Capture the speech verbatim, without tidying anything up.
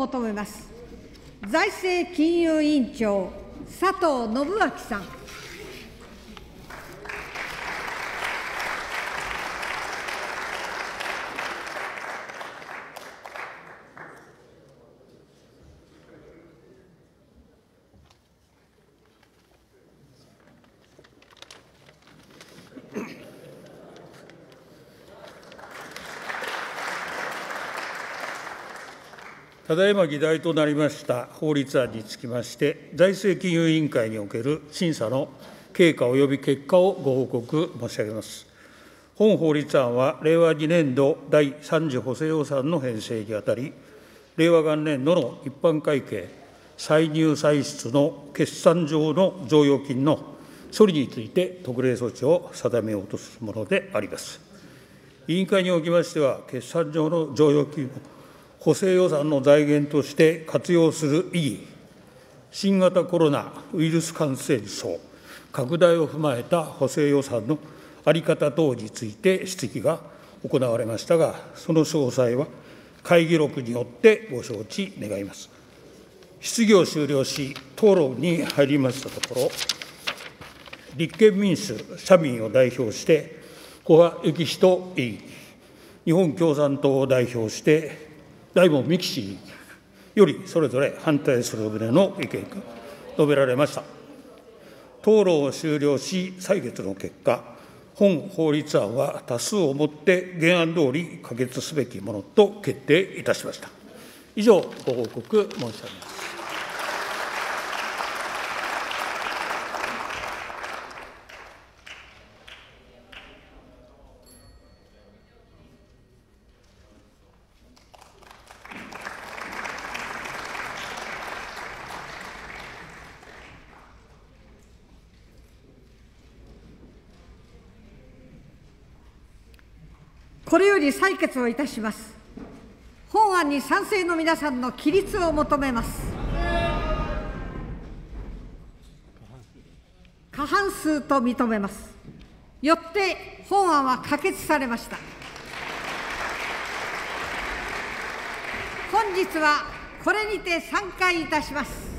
求めます。財政金融委員長、佐藤信秋さん。 ただいま議題となりました法律案につきまして、財政金融委員会における審査の経過及び結果をご報告申し上げます。本法律案は、令和にねんどだいさん次補正予算の編成にあたり、令和元年度の一般会計歳入歳出の決算上の剰余金の処理について特例措置を定めようとするものであります。委員会におきましては、決算上の剰余金を補正予算の財源として活用する意義、新型コロナウイルス感染症拡大を踏まえた補正予算の在り方等について質疑が行われましたが、その詳細は会議録によってご承知願います。質疑を終了し、討論に入りましたところ、立憲民主・社民を代表して、古賀幸人委員、日本共産党を代表して、大門幹氏によりそれぞれ反対する旨の意見が述べられました。討論を終了し、採決の結果、本法律案は多数をもって原案通り可決すべきものと決定いたしました。以上、ご報告申し上げます。 これより採決をいたします。本案に賛成の皆さんの起立を求めます。過半数と認めます。よって本案は可決されました。本日はこれにて散会いたします。